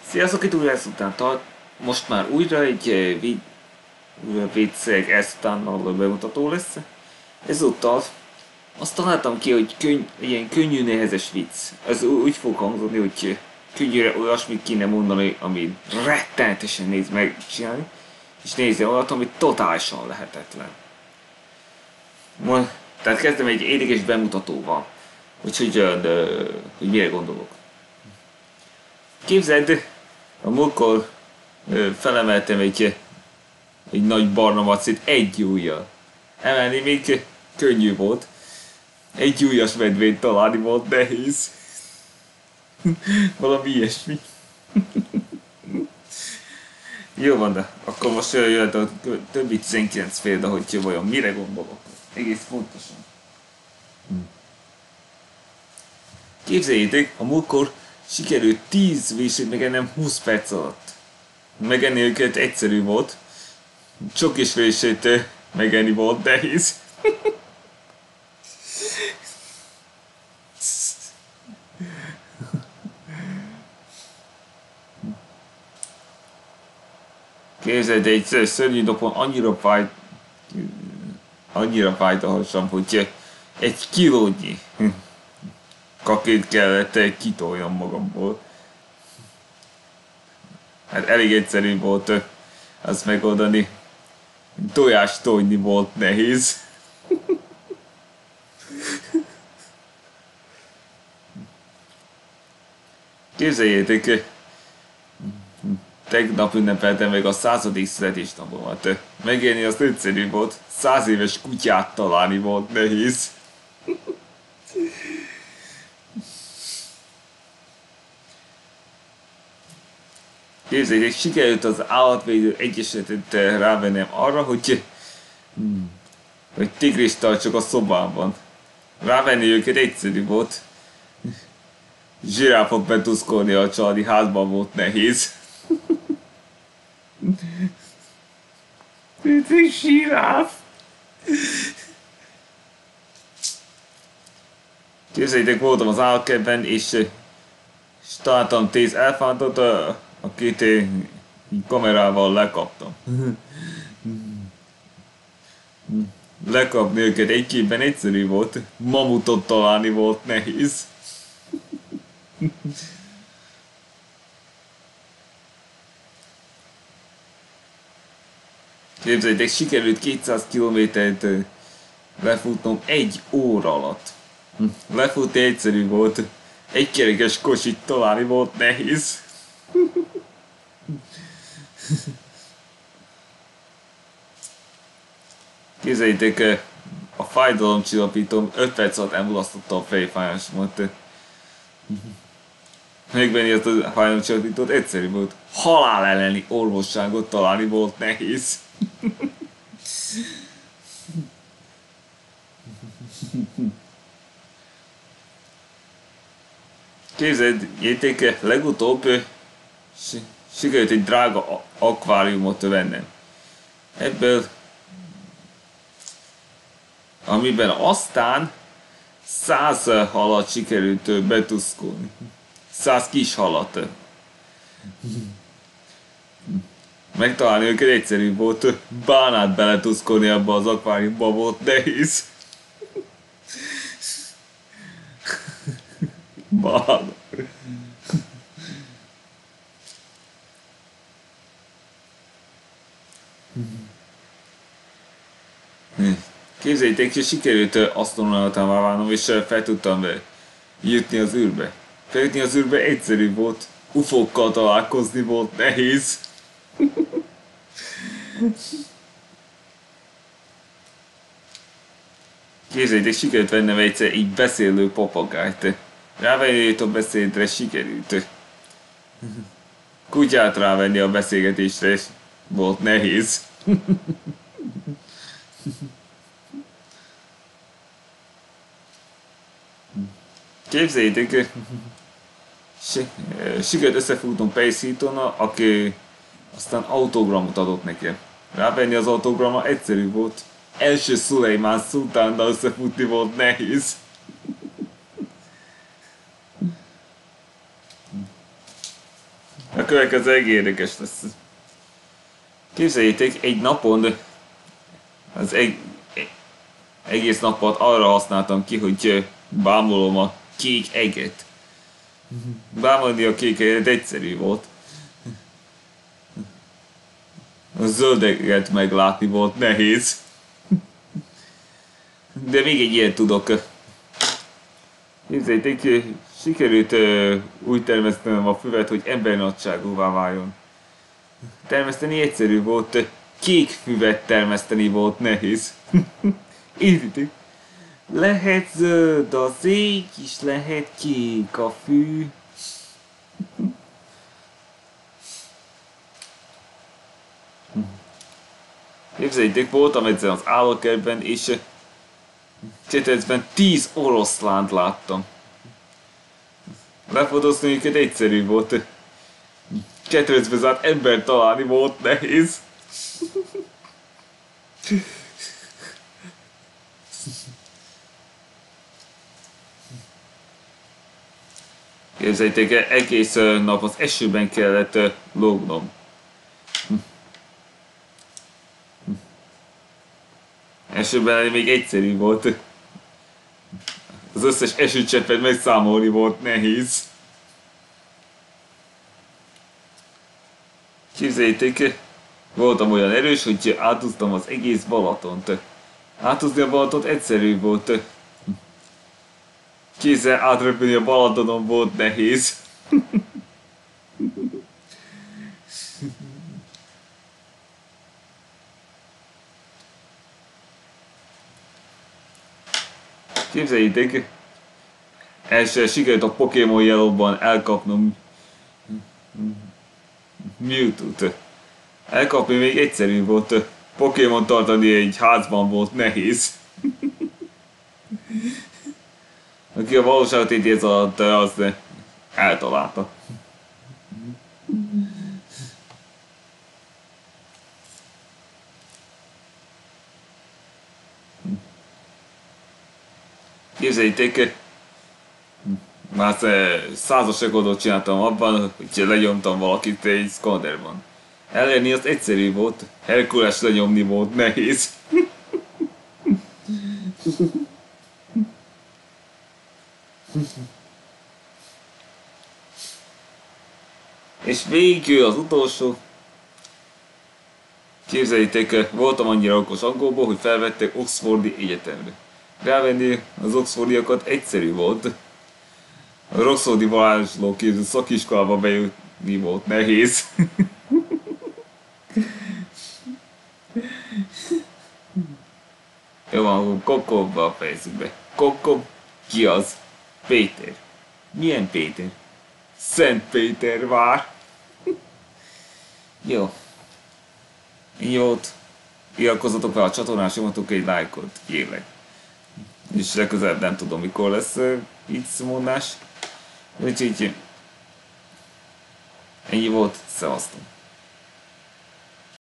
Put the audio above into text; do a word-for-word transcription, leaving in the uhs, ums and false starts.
Sziasztok, itt újra ezután tart. Most már újra egy eh, vid újra vicceg ezután a bemutató lesz. Ezúttal azt találtam ki, hogy könny ilyen könnyű, nehezes vicc. Ez úgy fog hangzani, hogy eh, könnyűre olyasmit kéne mondani, ami rettenetesen néz megcsinálni, és nézni olyat, ami totálisan lehetetlen. Ma, tehát kezdem egy érdekes bemutatóval, hogy, hogy, de, hogy mire gondolok. Képzeld, a múltkor felemeltem egy, egy nagy barna macit egy ujjal. Emelni még könnyű volt. Egy ujjas medvényt találni volt nehéz. Valami ilyesmi. Jó van, de akkor most jöhet a többi tizenkilenc példa, hogy vajon mire gondolok. Egész pontosan. Képzeljétek, a múltkor sikerült tíz vését megennem húsz perc alatt. Megenni őket egyszerű volt. Sok is vését megenni volt nehéz. Képzeld, egy szörnyű napon annyira fájt, annyira fájt a hasam, hogy egy kilónyi kakét kellett kitolnom magamból. Hát elég egyszerű volt azt megoldani. Tojást tojni volt nehéz. Képzeljétek, tegnap ünnepeltem meg a századik születésnapomat. Megélni azt egyszerű volt, száz éves kutyát találni volt nehéz. Képzeljétek, sikerült az Állatvédő Egyesületet rávennem arra, hogy, hogy tigrist tartsak a szobában. Rávenni őket egyszerű volt. Zsiráfot betuszkolni a családi házban volt nehéz. Ez egy zsiráf! Képzeljétek, voltam az állatkertben, és, és találtam tíz elefántot, akit én kamerával lekaptam. Lekapni őket egy képben egyszerű volt, mamutot találni volt nehéz. Képzeljétek, sikerült kétszáz kilométert lefutnom egy óra alatt. Lefutni egyszerű volt, egy kerekes kocsit találni volt nehéz. Képzeljétek, a fájdalomcsillapítóm öt perc alatt elmulasztotta a fejfájásomat. Megvenni azt a fájdalomcsillapítót egyszerű volt. Halál elleni orvosságot találni volt nehéz. Képzeljétek, legutóbb sikerült egy drága akváriumot vennem. Ebből, amiben aztán száz halat sikerült betuszkolni. Száz kis halat. Megtalálni őket egyszerű volt, bánát beletuszkolni abba az akváriumba volt nehéz. Bán. Képzeljétek, hogy sikerült asztronautává válnom, és fel tudtam jutni az űrbe. Feljutni az űrbe egyszerű volt, ufókkal találkozni volt nehéz. Képzeljétek, sikerült vennem egyszer így beszélő papagájt. Rávenni a beszédre sikerült. Kutyát rávenni a beszélgetésre volt nehéz. Képzeljétek, sikerült összefutnom Pace Hiltonnal, aki aztán autogramot adott nekem. Rávenni az autogramra egyszerű volt. Első Szulejmán szultánnal összefutni volt nehéz. A A következő egy érdekes lesz. Képzeljétek, egy napon az egy, egész napot arra használtam ki, hogy bámulom a kék eget. Bámulni a kék eget egyszerű volt. A zöldeget meglátni volt nehéz. De még egy ilyen tudok. Képzeljétek, sikerült uh, úgy termesztenem a füvet, hogy embernagyságúvá váljon. Termeszteni egyszerű volt, kék füvet termeszteni volt nehéz. Értitek? Lehet zöld az ég, és lehet kék a fű. Képzeljétek, voltam egyszer az állatkertben, és Csetecben tíz oroszlánt láttam. Lefotózni őket egyszerű volt. Ketrecbe zárt ember találni volt nehéz. Képzeljétek el, egész nap az esőben kellett lógnom. Esőben még egyszerű volt. Az összes esőcseppet megszámolni volt nehéz. Képzeljétek, voltam olyan erős, hogy átúztam az egész Balatont. Átúzni a Balatont egyszerű volt. Kézzel átrepülni a Balatonon volt nehéz. Képzeljétek, első sikerült a Pokémon Yellow-ban elkapnom Mewtwo-t. Elkapni még egyszerű volt, Pokémon tartani egy házban volt nehéz. Aki a valóságot idéz alatt, az eltalálta. Képzeljétek, már százas rekordot csináltam abban, hogy lenyomtam valakit egy Skanderban. Elérni az egyszerű volt, Herkules lenyomni volt nehéz. És végül az utolsó. Képzeljétek, voltam annyira okos angolból, hogy felvettek Oxfordi Egyetemre. Rávenni az oxfordiakat egyszerű volt. A Oxfordi varázslóképző szakiskolába bejutni volt nehéz. Jó van, akkor Kokobba fejezzük be. Kokob, ki az? Péter. Milyen Péter? Szent Pétervár. Jó. Így volt. Iratkozzatok fel a csatornán, és nyomatok egy lájkot, kérlek. És legközelebb nem tudom mikor lesz uh, így mondás. Úgyhogy ennyi volt, szevasztok.